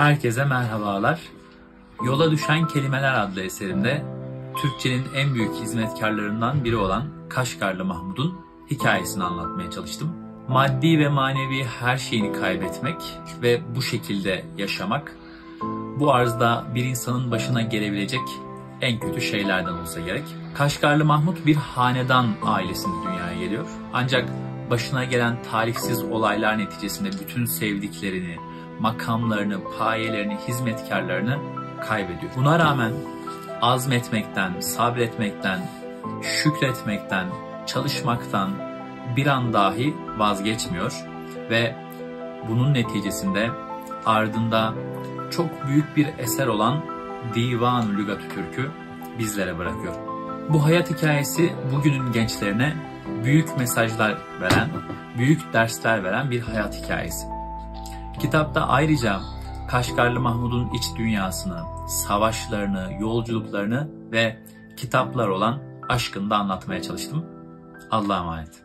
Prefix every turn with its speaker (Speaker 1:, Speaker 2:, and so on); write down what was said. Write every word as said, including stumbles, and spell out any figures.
Speaker 1: Herkese merhabalar. Yola Düşen Kelimeler adlı eserimde Türkçenin en büyük hizmetkarlarından biri olan Kaşgarlı Mahmud'un hikayesini anlatmaya çalıştım. Maddi ve manevi her şeyini kaybetmek ve bu şekilde yaşamak, bu arzda bir insanın başına gelebilecek en kötü şeylerden olsa gerek. Kaşgarlı Mahmud bir hanedan ailesinde dünyaya geliyor. Ancak başına gelen talihsiz olaylar neticesinde bütün sevdiklerini, makamlarını, payelerini, hizmetkarlarını kaybediyor. Buna rağmen azmetmekten, sabretmekten, şükretmekten, çalışmaktan bir an dahi vazgeçmiyor ve bunun neticesinde ardında çok büyük bir eser olan Divan-ı Lügat-ı Türk'ü bizlere bırakıyor. Bu hayat hikayesi bugünün gençlerine büyük mesajlar veren, büyük dersler veren bir hayat hikayesi. Kitapta ayrıca Kaşgarlı Mahmud'un iç dünyasını, savaşlarını, yolculuklarını ve kitaplar olan aşkını da anlatmaya çalıştım. Allah'a emanet.